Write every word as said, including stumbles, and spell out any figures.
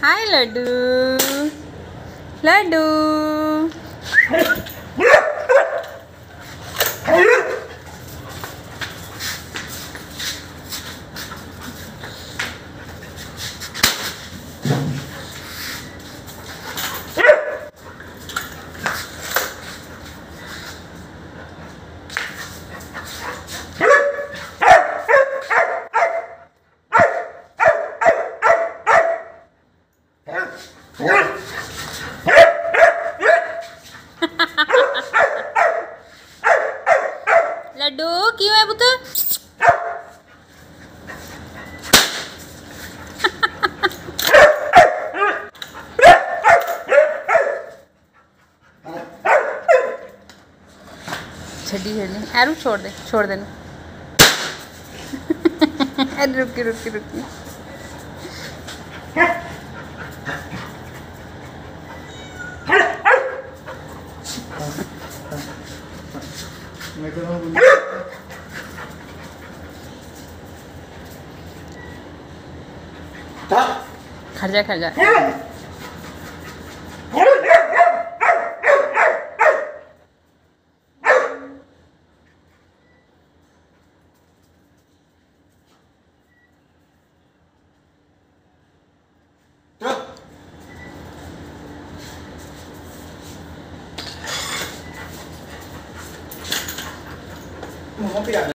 हाय लड्डू लड्डू। लड्डू क्यों है पुत्र? छड़ी छड़ी अरे छोड़ दे छोड़ देना। अरे रुकी रुकी रुकी। खर्जा खर्जा